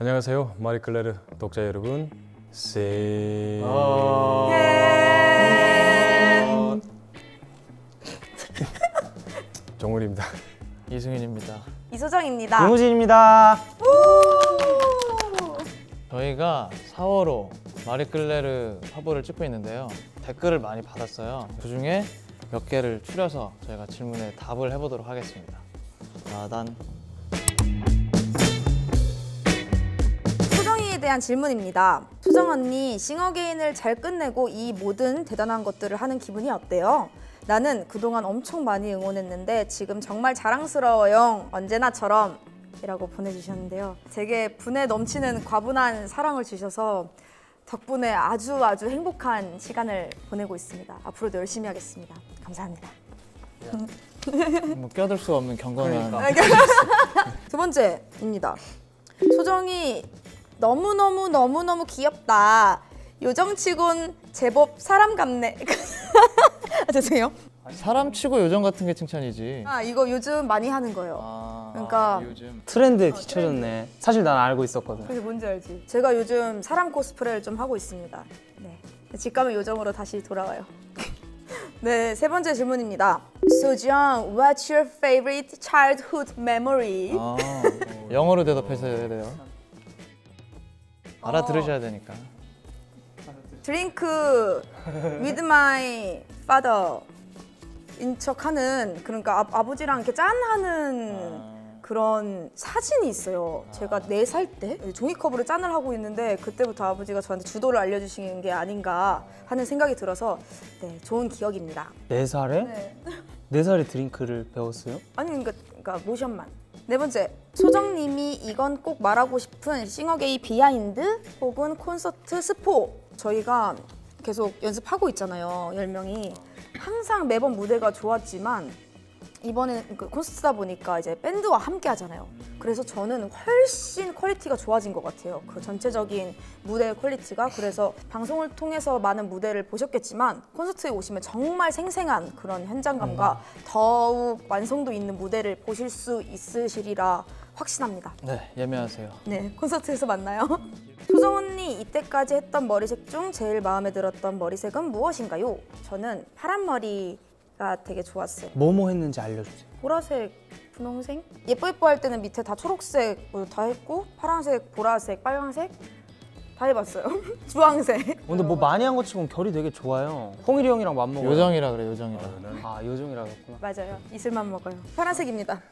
안녕하세요, 마리클레르 독자 여러분. 정훈입니다. 이승윤입니다. 이소정입니다. 이무진입니다. 저희가 4월호 마리클레르 화보를 찍고 있는데요. 댓글을 많이 받았어요. 그중에 몇 개를 추려서 저희가 질문에 답을 해보도록 하겠습니다. 난 소정이에 대한 질문입니다. 소정 언니, 싱어게인을 잘 끝내고 이 모든 대단한 것들을 하는 기분이 어때요? 나는 그동안 엄청 많이 응원했는데 지금 정말 자랑스러워요. 언제나처럼 이라고 보내주셨는데요. 되게 분에 넘치는 과분한 사랑을 주셔서 덕분에 아주 행복한 시간을 보내고 있습니다. 앞으로도 열심히 하겠습니다. 감사합니다. 뭐 껴들 수 없는 경건한 두 번째입니다. 소정이 너무너무 귀엽다. 요정치곤 제법 사람 같네. 죄송해요. 사람 치고 요정 같은 게 칭찬이지. 이거 요즘 많이 하는 거예요. 그러니까 요즘 트렌드에 뒤쳐졌네. 사실 난 알고 있었거든. 그게 뭔지 알지? 제가 요즘 사람 코스프레를 좀 하고 있습니다. 네. 집 가면 요정으로 다시 돌아와요. 네, 세 번째 질문입니다. 소정, what's your favorite childhood memory? 영어로 대답하셔야 돼요. 알아들으셔야 되니까. Drink with my father 인 척하는, 그러니까 아버지랑 이렇게 짠하는 그런 사진이 있어요. 제가 4살 때 종이컵으로 짠을 하고 있는데 그때부터 아버지가 저한테 주도를 알려주신 게 아닌가 하는 생각이 들어서 네, 좋은 기억입니다. 4살에? 네. 4살에 드링크를 배웠어요? 아니 그러니까 모션만. 네 번째, 소정님이 이건 꼭 말하고 싶은 싱어게이 비하인드 혹은 콘서트 스포. 저희가 계속 연습하고 있잖아요, 10명이. 항상 매번 무대가 좋았지만 이번에는 콘서트다 보니까 이제 밴드와 함께 하잖아요. 그래서 저는 훨씬 퀄리티가 좋아진 것 같아요. 그 전체적인 무대 퀄리티가. 그래서 방송을 통해서 많은 무대를 보셨겠지만 콘서트에 오시면 정말 생생한 그런 현장감과 더욱 완성도 있는 무대를 보실 수 있으시리라 확신합니다. 네, 예매하세요. 네, 콘서트에서 만나요. 소정 언니, 이때까지 했던 머리색 중 제일 마음에 들었던 머리색은 무엇인가요? 저는 파란 머리가 되게 좋았어요. 뭐뭐 했는지 알려주세요. 보라색, 분홍색? 예뻐 할 때는 밑에 다 초록색 다 했고 파란색, 보라색, 빨간색 다 해봤어요. 주황색. 근데 뭐 많이 한 것 치고는 결이 되게 좋아요. 홍일이 형이랑 맞먹어요. 요정이라 그래, 요정이라. 요정이라 그랬구나. 맞아요. 이슬만 먹어요. 파란색입니다.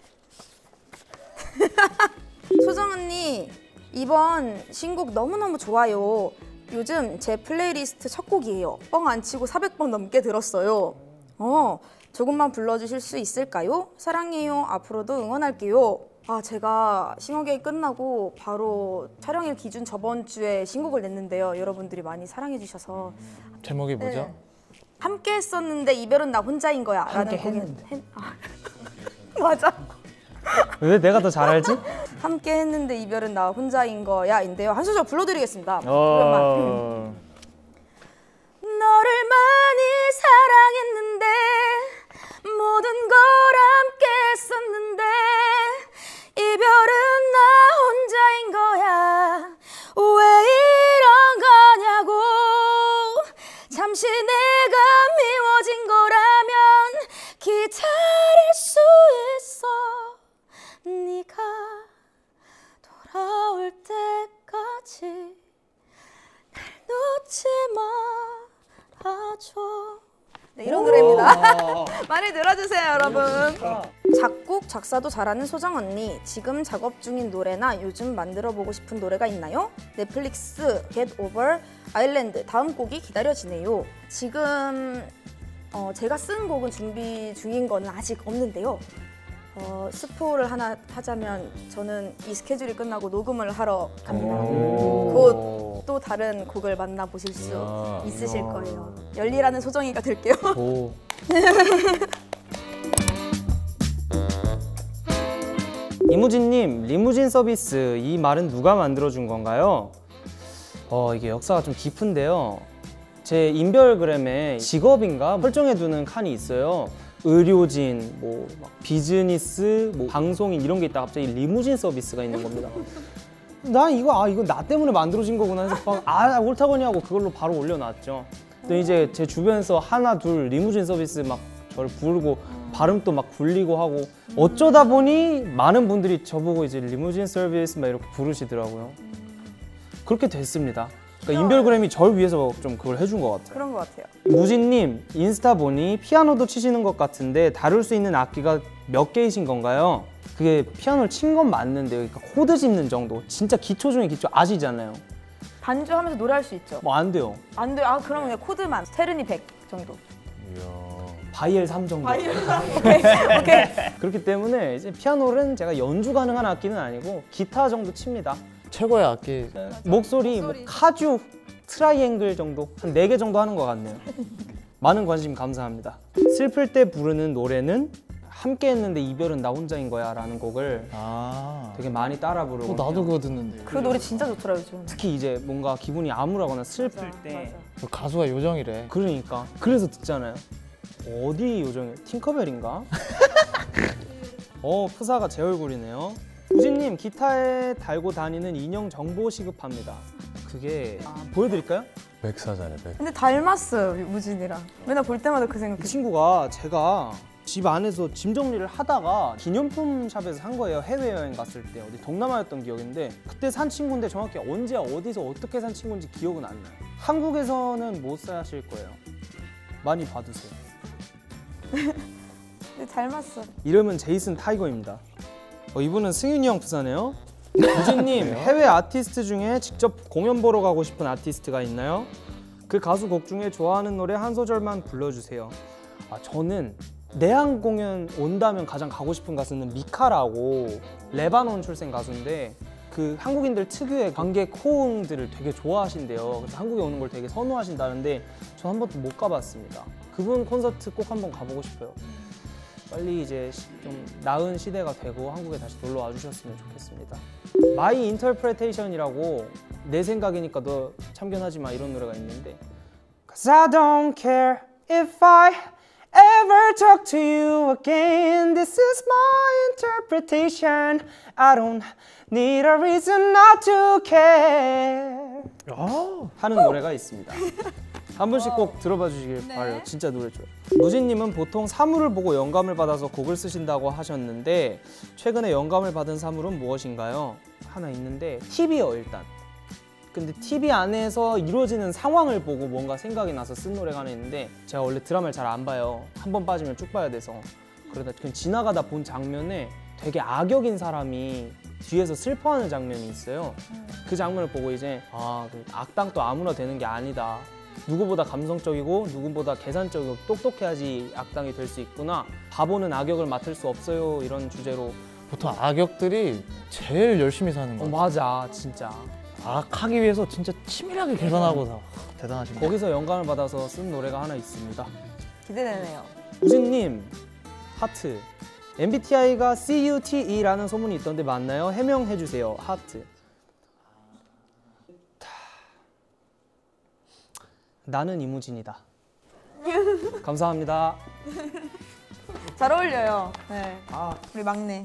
소정 언니, 이번 신곡 너무너무 좋아요. 요즘 제 플레이리스트 첫 곡이에요. 뻥 안 치고 400번 넘게 들었어요. 조금만 불러주실 수 있을까요? 사랑해요. 앞으로도 응원할게요. 제가 싱어게이 끝나고 바로 촬영일 기준 저번 주에 신곡을 냈는데요. 여러분들이 많이 사랑해 주셔서. 제목이 뭐죠? 네. 함께 했었는데 이별은 나 혼자인 거야. 함께 라는 했는데. 맞아. 왜 내가 더 잘 알지? 함께 했는데 이별은 나 혼자인 거야 인데요. 한 소절 불러드리겠습니다. 너를 많이 사랑했는데 모든 걸 함께 했었는데 이별은 나 혼자인 거야. 왜 이런 거냐고. 잠시 내가 미워진 거라면 기다릴 수 있어. 네가 돌아올 때까지 날 놓지 말아줘. 네, 이런 노래입니다. 많이 들어주세요, 여러분. 작곡, 작사도 잘하는 소정 언니, 지금 작업 중인 노래나 요즘 만들어보고 싶은 노래가 있나요? 넷플릭스 Get Over Island 다음 곡이 기다려지네요. 지금 제가 쓴 곡은 준비 중인 거는 아직 없는데요. 스포를 하나 하자면 저는 이 스케줄이 끝나고 녹음을 하러 갑니다. 곧 또 다른 곡을 만나보실 수 있으실 거예요. 열일하는 소정이가 될게요. 이무진님, 리무진 서비스, 이 말은 누가 만들어준 건가요? 이게 역사가 좀 깊은데요. 제 인별그램에 직업인가 설정해두는 칸이 있어요. 의료진, 막 비즈니스, 방송인 이런 게 있다가 갑자기 리무진 서비스가 있는 겁니다. 난 이거 나 때문에 만들어진 거구나 해서 옳다거니 하고 그걸로 바로 올려놨죠. 근데 이제 제 주변에서 하나 둘 리무진 서비스 막 저를 부르고 발음도 막 굴리고 하고 어쩌다 보니 많은 분들이 저보고 이제 리무진 서비스 막 이렇게 부르시더라고요. 그렇게 됐습니다. 그러니까 인별그램이 절 위해서 좀 그걸 해준 것 같아요. 그런 것 같아요. 무진님, 인스타 보니 피아노도 치시는 것 같은데 다룰 수 있는 악기가 몇 개이신 건가요? 그게 피아노를 친 건 맞는데 그러니까 코드 짚는 정도, 진짜 기초 중에 기초 아시잖아요. 반주하면서 노래할 수 있죠. 뭐 안 돼요. 안 돼. 아 그럼 그냥 코드만. 스테르니 100 정도. 이야. 바이엘 3 정도. 오케이. 그렇기 때문에 이제 피아노는 제가 연주 가능한 악기는 아니고 기타 정도 칩니다. 최고의 악기. 목소리 뭐 카주, 트라이앵글 정도 한 4개 정도 하는 것 같네요. 많은 관심 감사합니다. 슬플 때 부르는 노래는 함께 했는데 이별은 나 혼자인 거야 라는 곡을 되게 많이 따라 부르고 나도 그거 듣는데. 그 노래 진짜 좋더라 요즘. 특히 이제 뭔가 기분이 암울하거나 슬플 때 맞아. 그 가수가 요정이래. 그러니까 그래서 듣잖아요. 어디 요정이? 팅커벨인가? 프사가 제 얼굴이네요. 우진님, 기타에 달고 다니는 인형 정보 시급합니다. 그게 보여드릴까요? 백사잖아요, 백. 근데 닮았어요 무진이랑. 맨날 볼 때마다 그 그 생각해. 친구가 제가 집 안에서 짐 정리를 하다가 기념품 샵에서 산 거예요. 해외여행 갔을 때 어디 동남아였던 기억인데 그때 산 친구인데 정확히 언제 어디서 어떻게 산 친구인지 기억은 안 나요. 한국에서는 못 사실 거예요. 많이 봐두세요. 근데 닮았어. 이름은 제이슨 타이거입니다. 이분은 승윤이 형 부사네요. 우진님, 해외 아티스트 중에 직접 공연 보러 가고 싶은 아티스트가 있나요? 그 가수 곡 중에 좋아하는 노래 한 소절만 불러주세요. 저는 내한 공연 온다면 가장 가고 싶은 가수는 미카라고 레바논 출생 가수인데 그 한국인들 특유의 관객 호응들을 되게 좋아하신대요. 그래서 한국에 오는 걸 되게 선호하신다는데 전 한 번도 못 가봤습니다. 그분 콘서트 꼭 한번 가보고 싶어요. 빨리 이제 좀 나은 시대가 되고 한국에 다시 놀러 와주셨으면 좋겠습니다. My Interpretation이라고 내 생각이니까 너 참견하지 마 이런 노래가 있는데 Cause I don't care if I ever talk to you again. This is my interpretation. I don't need a reason not to care. 하는 노래가 있습니다. 한 분씩 꼭 들어봐 주시길 바라요. 진짜 노래 좋아요. 무진님은 보통 사물을 보고 영감을 받아서 곡을 쓰신다고 하셨는데 최근에 영감을 받은 사물은 무엇인가요? 하나 있는데 TV요 일단. 근데 TV 안에서 이루어지는 상황을 보고 뭔가 생각이 나서 쓴 노래가 하나 있는데 제가 원래 드라마를 잘 안 봐요. 한 번 빠지면 쭉 봐야 돼서 그러다 그냥 지나가다 본 장면에 되게 악역인 사람이 뒤에서 슬퍼하는 장면이 있어요. 그 장면을 보고 이제 그 악당도 아무나 되는 게 아니다. 누구보다 감성적이고 누구보다 계산적이고 똑똑해야지 악당이 될 수 있구나. 바보는 악역을 맡을 수 없어요. 이런 주제로. 보통 악역들이 제일 열심히 사는 거야. 맞아 진짜. 악하기 위해서 진짜 치밀하게 계산하고 대단하십니다. 거기서 영감을 받아서 쓴 노래가 하나 있습니다. 기대되네요. 우진님 하트. MBTI가 CUTE라는 소문이 있던데 맞나요? 해명해 주세요. 하트. 나는 이무진이다. 감사합니다. 잘 어울려요. 네. 우리 막내.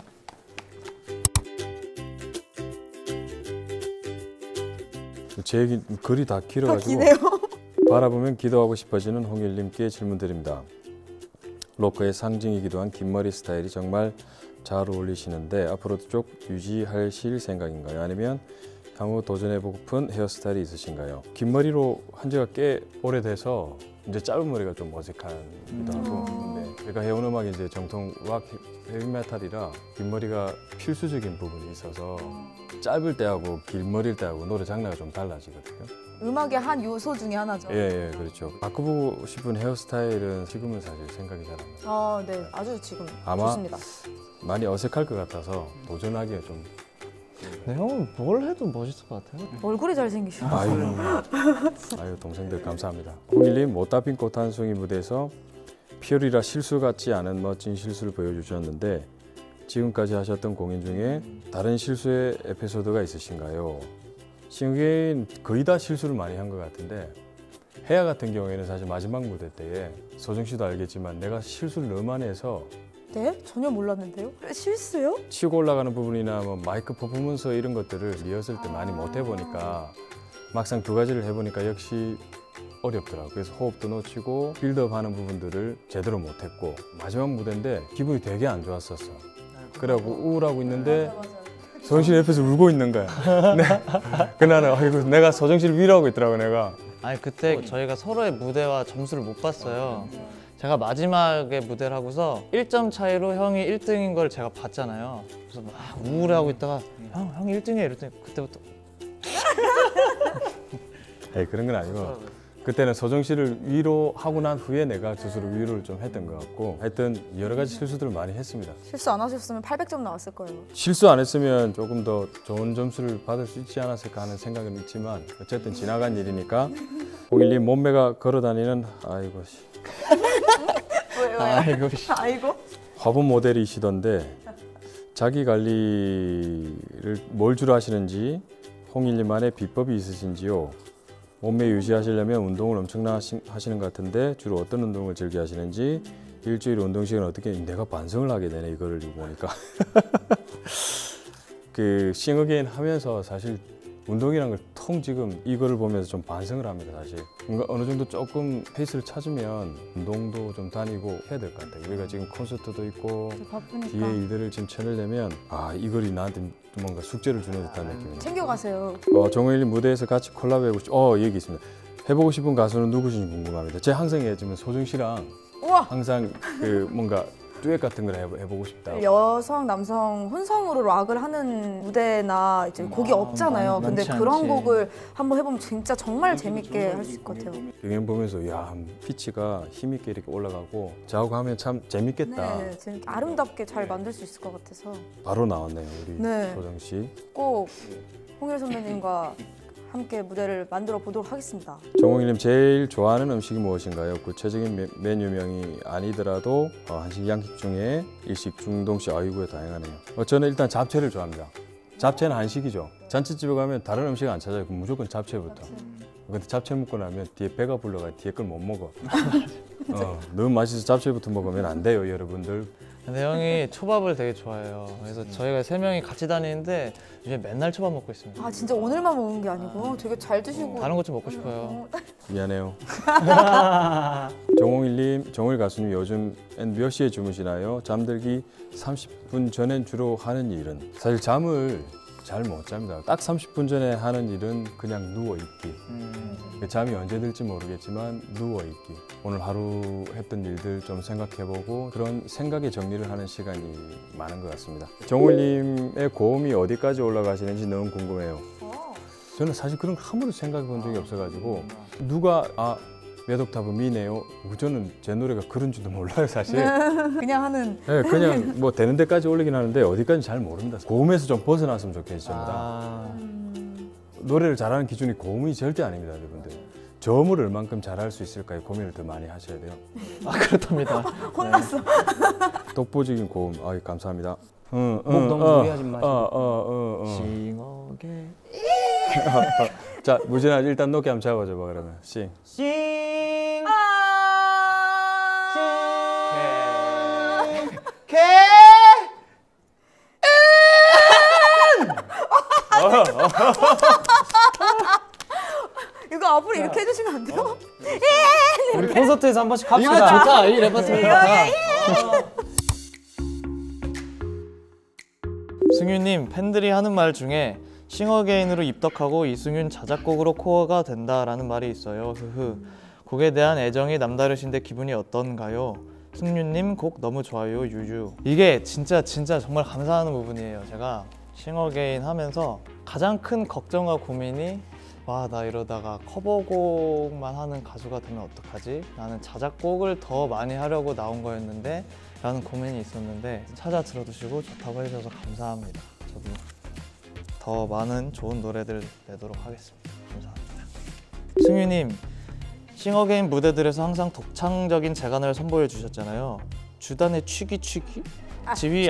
제 얘기 글이 다 더 길어가지고 기네요. 바라보면 기도하고 싶어지는 홍일님께 질문 드립니다. 로커의 상징이기도 한 긴 머리 스타일이 정말 잘 어울리시는데 앞으로도 쭉 유지하실 생각인가요? 아니면 향후 도전해보고픈 헤어스타일이 있으신가요? 긴 머리로 한 지가 꽤 오래돼서 이제 짧은 머리가 좀 어색하기도 하고 근데 제가 해온 음악이 이제 정통 락 헤비메탈이라 긴 머리가 필수적인 부분이 있어서 짧을 때하고 긴 머리일 때하고 노래 장르가 좀 달라지거든요. 음악의 한 요소 중에 하나죠. 예, 그렇죠. 바꿔보고 싶은 헤어스타일은 지금은 사실 생각이 잘 안 나요. 네. 아주 지금 아마 좋습니다. 많이 어색할 것 같아서 도전하기가 좀 네, 형은 뭘 해도 멋있을 것 같아요. 얼굴이 잘생기셔. 아유 동생들 감사합니다. 홍일님 못다 핀 꽃 한 송이 무대에서 피어리라 실수 같지 않은 멋진 실수를 보여주셨는데 지금까지 하셨던 공연 중에 다른 실수의 에피소드가 있으신가요? 싱어게인 거의 다 실수를 많이 한 것 같은데 해야 같은 경우에는 사실 마지막 무대 때에 소정 씨도 알겠지만 내가 실수를 너무 많이 해서 네? 전혀 몰랐는데요. 실수요? 치고 올라가는 부분이나 뭐 마이크 퍼포먼스 이런 것들을 리허설 때 많이 못 해보니까 막상 두 가지를 해보니까 역시 어렵더라고요. 그래서 호흡도 놓치고 빌드업하는 부분들을 제대로 못했고 마지막 무대인데 기분이 되게 안 좋았었어. 그래갖고 우울하고 있는데 소정실 옆에서 울고 있는 거야. 네. 그날은 아이고 내가 소정실 위로하고 있더라고 내가. 아니 그때 저희가 서로의 무대와 점수를 못 봤어요. 제가 마지막에 무대를 하고서 1점 차이로 형이 1등인 걸 제가 봤잖아요. 그래서 막 우울해하고 있다가 형이 1등이야 이랬더니 그때부터 에이 그런 건 아니고 그때는 소정 씨를 위로하고 난 후에 내가 스스로 위로를 좀 했던 것 같고 하여튼 여러 가지 실수들을 많이 했습니다. 실수 안 하셨으면 800점 나왔을 거예요. 실수 안 했으면 조금 더 좋은 점수를 받을 수 있지 않았을까 하는 생각은 있지만 어쨌든 지나간 일이니까 01님 몸매가 걸어다니는 아이고 씨. 왜요? 아이고 씨. 아이고. 화보 모델이시던데 자기 관리를 뭘 주로 하시는지 홍일님만의 비법이 있으신지요? 몸매 유지하시려면 운동을 엄청나게 하시는 것 같은데 주로 어떤 운동을 즐겨 하시는지 일주일 운동 시간 어떻게 내가 반성을 하게 되네 이거를 보니까 그 싱어게인 하면서 사실 운동이란 걸 통 지금 이거를 보면서 좀 반성을 합니다 사실 뭔가 어느 정도 조금 페이스를 찾으면 운동도 좀 다니고 해야 될 것 같아요. 우리가 지금 콘서트도 있고 바쁘니까. 뒤에 일들을 지금 쳐내려면 아 이걸이 나한테 뭔가 숙제를 주는 듯한 느낌이에요. 챙겨가세요. 정호일님 무대에서 같이 콜라보하고 얘기 있습니다. 해보고 싶은 가수는 누구신지 궁금합니다. 제 항상 얘기하지만 소정 씨랑 우와. 항상 그 뭔가 듀엣 같은 걸 해보고 싶다. 여성, 남성 혼성으로 락을 하는 무대나 이제 곡이 없잖아요. 근데 많지 그런 않지. 곡을 한번 해보면 진짜 정말 재밌게 할 수 있을 것 같아요. 공연 보면서 야 피치가 힘있게 이렇게 올라가고 저하고 하면 참 재밌겠다. 네, 재밌게 아름답게 잘 만들 수 있을 것 같아서 바로 나왔네요 우리 네. 소정 씨. 꼭 홍일 선배님과 함께 무대를 만들어 보도록 하겠습니다. 정홍일님 제일 좋아하는 음식이 무엇인가요? 구체적인 메뉴명이 아니더라도 한식 양식 중에 일식 중동식 아이고야 다양하네요. 저는 일단 잡채를 좋아합니다. 잡채는 한식이죠. 잔치집에 가면 다른 음식 안 찾아요. 그럼 무조건 잡채부터. 근데 잡채 먹고 나면 뒤에 배가 불러가 뒤에 걸 못 먹어. 너무 맛있어서 잡채부터 먹으면 안 돼요 여러분들. 근데 형이 초밥을 되게 좋아해요. 그래서 저희가 3명이 같이 다니는데 요즘 맨날 초밥 먹고 있습니다. 아 진짜 오늘만 먹는 게 아니고 되게 잘 드시고 다른 것 좀 먹고 싶어요. 미안해요. 정홍일님, 정홍일 가수님 요즘 몇 시에 주무시나요? 잠들기 30분 전엔 주로 하는 일은? 사실 잠을 잘 못 잡니다. 딱 30분 전에 하는 일은 그냥 누워있기. 잠이 언제 들지 모르겠지만 누워있기. 오늘 하루 했던 일들 좀 생각해보고 그런 생각의 정리를 하는 시간이 많은 것 같습니다. 정울님의 고음이 어디까지 올라가시는지 너무 궁금해요. 저는 사실 그런 거 한 번도 생각해 본 적이 없어가지고 누가 몇 옥타브 미네요. 저는 제 노래가 그런 줄도 몰라요 사실. 그냥 하는 네, 그냥 뭐 되는 데까지 올리긴 하는데 어디까지 잘 모릅니다. 고음에서 좀 벗어났으면 좋겠어요 전부 다. 노래를 잘하는 기준이 고음이 절대 아닙니다 여러분들. 저음을 얼만큼 잘할 수 있을까요? 고민을 더 많이 하셔야 돼요. 그렇답니다. 혼났어. 독보적인 고음, 감사합니다. 목 너무 무리하지 마시고. 싱어게 자, 무진아 일단 높게 한번 잡아줘봐 그러면. 싱. 이거 앞으로 이렇게 해주시면 안 돼요? 우리 콘서트에서 한 번씩 이거 합시다. 좋다. 이 래퍼 좋다. 승윤님, 팬들이 하는 말 중에 싱어게인으로 입덕하고 이승윤 자작곡으로 코어가 된다라는 말이 있어요. 곡에 대한 애정이 남다르신데 기분이 어떤가요? 승윤님 곡 너무 좋아요. 유유. 이게 진짜 정말 감사하는 부분이에요. 제가 싱어게인 하면서 가장 큰 걱정과 고민이 와, 나 이러다가 커버곡만 하는 가수가 되면 어떡하지? 나는 자작곡을 더 많이 하려고 나온 거였는데 라는 고민이 있었는데 찾아 들어주시고 좋다고 해주셔서 감사합니다. 저도 더 많은 좋은 노래들 내도록 하겠습니다. 감사합니다. 승유님, 싱어게인 무대들에서 항상 독창적인 재간을 선보여 주셨잖아요. 주단의 취기취기? 지휘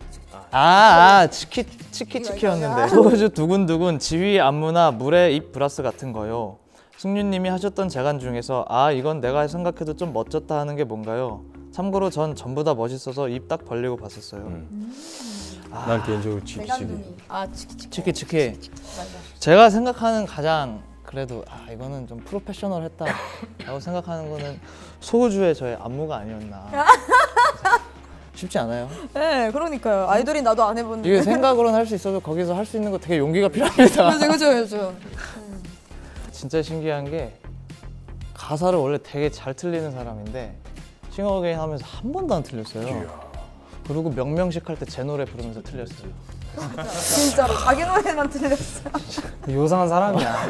치키치키였는데 소주 두근두근 지휘 안무나 물의 입 브라스 같은 거요. 승윤님이 하셨던 재간 중에서 이건 내가 생각해도 좀 멋졌다 하는 게 뭔가요? 참고로 전 전부 다 멋있어서 입 딱 벌리고 봤었어요. 난 개인적으로 치키치기. 대간둥이. 아 치키치키. 치키 맞아. 제가 생각하는 가장 그래도 이거는 좀 프로페셔널했다라고 생각하는 거는 소우주의 저의 안무가 아니었나. 쉽지 않아요. 네, 그러니까요. 아이돌인 나도 안 해봤는데. 이게 생각으로는 할 수 있어도 거기서 할 수 있는 거 되게 용기가 필요합니다. 그죠. 진짜 신기한 게 가사를 원래 되게 잘 틀리는 사람인데 싱어게인 하면서 한 번도 안 틀렸어요. 그리고 명명식 할 때 제 노래 부르면서 틀렸어요. 진짜로 자기 노래만 틀렸어. 요상한 사람이야.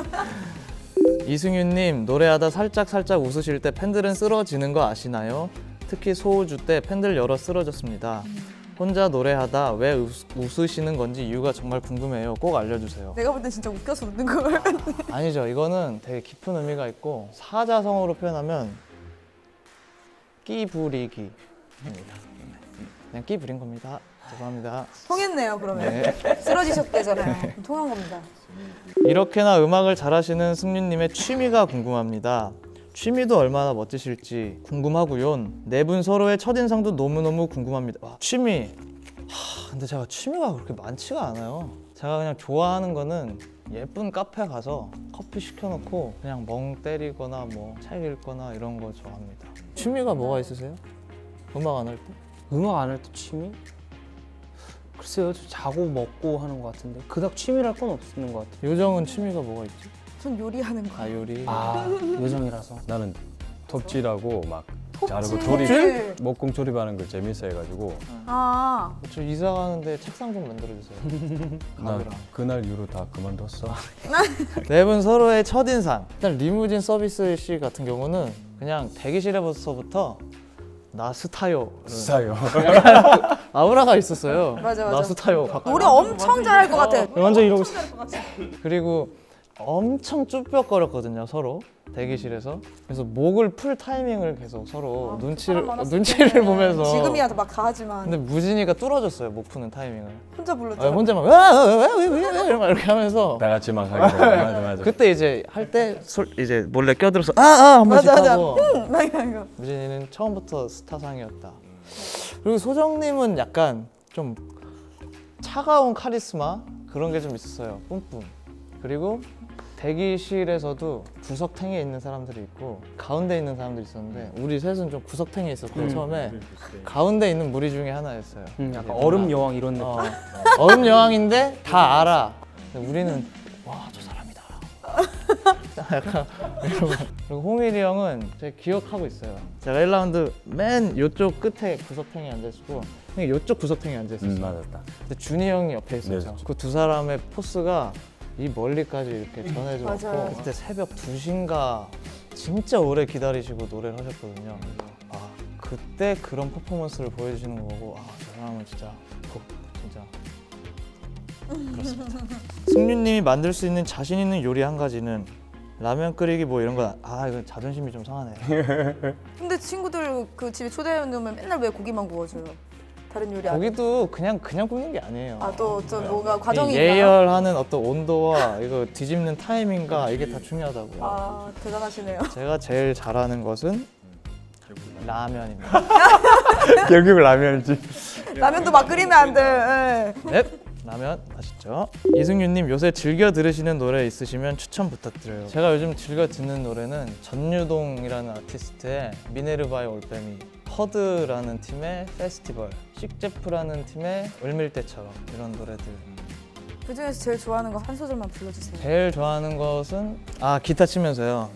이승윤님 노래하다 살짝 웃으실 때 팬들은 쓰러지는 거 아시나요? 특히 소우주 때 팬들 여러 쓰러졌습니다. 혼자 노래하다 왜 웃으시는 건지 이유가 정말 궁금해요. 꼭 알려주세요. 내가 볼 땐 진짜 웃겨서 웃는 거 같네. 아니죠. 이거는 되게 깊은 의미가 있고 사자성어로 표현하면 끼 부리기입니다. 그냥 끼 부린 겁니다. 죄송합니다. 통했네요, 그러면. 네. 쓰러지셨대잖아요. 통한 겁니다. 이렇게나 음악을 잘하시는 승윤님의 취미가 궁금합니다. 취미도 얼마나 멋지실지 궁금하고요. 네 분 서로의 첫인상도 너무너무 궁금합니다. 취미. 근데 제가 취미가 그렇게 많지가 않아요. 제가 그냥 좋아하는 거는 예쁜 카페 가서 커피 시켜놓고 그냥 멍 때리거나 뭐 책 읽거나 이런 거 좋아합니다. 취미가 뭐가 있으세요? 음악 안 할 때? 음악 안 할 때 취미? 글쎄요, 저 자고 먹고 하는 것 같은데 그닥 취미랄 건 없는 것 같아요. 요정은 취미가 뭐가 있지? 전 요리하는 거. 요리. 요정이라서. 나는 톱질하고 막 자르고 톱질? 목공 조립하는 걸 재밌어 해가지고 아, 저 이사 가는데 책상 좀 만들어주세요. 난 그날 이후로 다 그만뒀어. 네 분 서로의 첫인상. 일단 리무진 서비스 씨 같은 경우는 그냥 대기실에서부터 나 스타요. 싸요. 아우라가 있었어요. 맞아. 나 스타요. 가까이. 노래 엄청 잘할 것 같아. 완전 이러고 있어. 그리고 엄청 쭈뼛거렸거든요, 서로 대기실에서. 그래서 목을 풀 타이밍을 계속 서로 눈치를 보면서. 지금이야 막 다 하지만 근데 무진이가 뚫어줬어요, 목 푸는 타이밍을. 혼자 불렀잖아. 혼자 막 이렇게 하면서. 다 같이 막 하게 돼. 맞아. 그때 이제 할 때 이제 몰래 껴들어서 한 번씩 맞아. 하고. 이거. 무진이는 처음부터 스타상이었다. 그리고 소정님은 약간 좀 차가운 카리스마 그런 게 좀 있었어요. 뿜뿜. 그리고 대기실에서도 구석탱이에 있는 사람들이 있고 가운데 있는 사람들이 있었는데 우리 셋은 좀 구석탱이에 있었고 처음에 가운데 있는 무리 중에 하나였어요. 약간 얼음 여왕 이런 느낌. 얼음 여왕인데 다 알아. 근데 우리는 와, 저 사람이다. 약간 이러고. 그리고 홍일이 형은 제가 기억하고 있어요. 제가 1라운드 맨 요쪽 끝에 구석탱이에 앉아있고 형이 요쪽 구석탱이에 앉아있었어요. 맞았다. 근데 준이 형이 옆에 있었죠. 네. 그 두 사람의 포스가 이 멀리까지 이렇게 전해져 맞아요. 왔고 그때 새벽 2시인가 진짜 오래 기다리시고 노래를 하셨거든요. 그때 그런 퍼포먼스를 보여주시는 거 보고 저 사람은 진짜 그렇습니다. 승윤님이 만들 수 있는 자신 있는 요리 한 가지는 라면 끓이기 뭐 이런 거. 이거 자존심이 좀 상하네. 근데 친구들 그 집에 초대해 놓으면 맨날 왜 고기만 구워줘요? 다른 요리 안 해? 거기도 그냥 굽는 게 아니에요. 또 뭐가 과정이 이 있나요? 예열하는 어떤 온도와 이거 뒤집는 타이밍과 이게 다 중요하다고요. 대단하시네요. 제가 제일 잘하는 것은 라면입니다. 결국 라면이지. 라면도 막 끓이면 안 돼. 넵! 라면 맛있죠? 이승윤님 요새 즐겨 들으시는 노래 있으시면 추천 부탁드려요. 제가 요즘 즐겨 듣는 노래는 전유동이라는 아티스트의 미네르바의 올빼미, 허드라는 팀의 페스티벌, 식제프라는 팀의 을밀대처럼 이런 노래들. 그 중에서 제일 좋아하는 거 한 소절만 불러주세요. 제일 좋아하는 것은 기타 치면서요.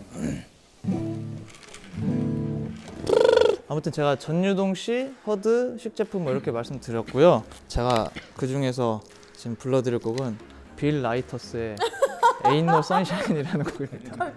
아무튼 제가 전유동 씨, 허드, 식제품 뭐 이렇게 말씀드렸고요. 제가 그 중에서 지금 불러드릴 곡은 빌 라이터스의 Ain't No Sunshine이라는 곡입니다.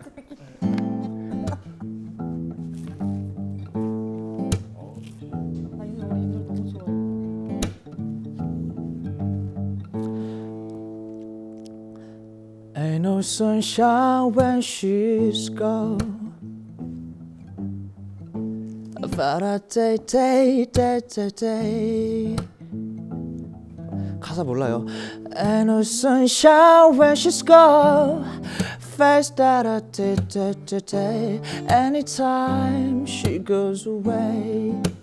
Ain't no sunshine when she's gone. But a day. 가사 몰라요. Ain't no sunshine when she's gone. Face that a day. Anytime she goes away.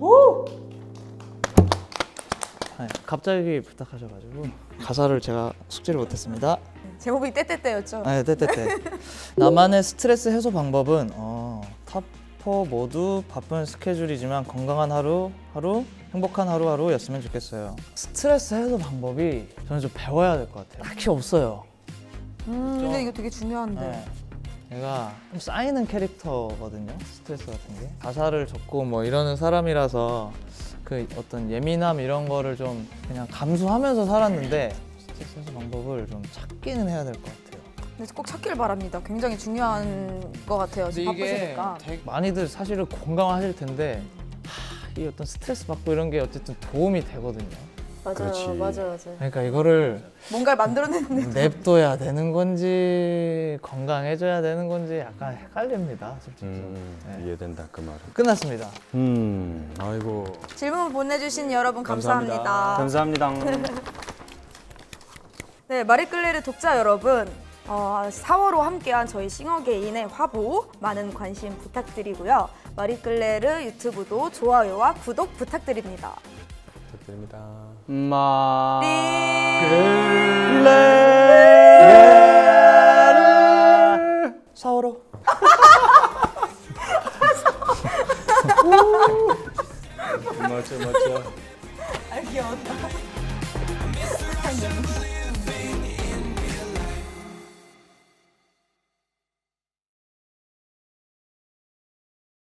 네, 갑자기 부탁하셔가지고 가사를 제가 숙지를 못했습니다. 제목이 떼떼떼였죠. 네, 떼떼떼. 나만의 스트레스 해소 방법은 탑4 모두 바쁜 스케줄이지만 건강한 하루하루 행복한 하루하루였으면 좋겠어요. 스트레스 해소 방법이 저는 좀 배워야 될 것 같아요. 딱히 없어요. 근데 이거 되게 중요한데. 네. 얘가 좀 쌓이는 캐릭터거든요. 스트레스 같은 게. 가사를 적고 뭐 이러는 사람이라서 그 어떤 예민함 이런 거를 좀 그냥 감수하면서 살았는데 스트레스 해소 방법을 좀 찾기는 해야 될 것 같아요. 근데 꼭 찾길 바랍니다. 굉장히 중요한 것 같아요. 지금 바쁘시니까. 되게 많이들 사실은 공감하실 텐데 이 어떤 스트레스 받고 이런 게 어쨌든 도움이 되거든요. 그렇지. 맞아요. 그러니까 이거를 뭔가를 만들어내는 냅둬야 되는 건지 건강해져야 되는 건지 약간 헷갈립니다. 솔직히. 네. 이해된다 그 말은. 끝났습니다. 아이고. 질문 보내주신 여러분 감사합니다. 감사합니다. 네, 마리끌레르 독자 여러분, 4월호 함께한 저희 싱어게인의 화보 많은 관심 부탁드리고요. 마리끌레르 유튜브도 좋아요와 구독 부탁드립니다. 부탁드립니다. 사월호. 맞죠. 아, 귀여웠다.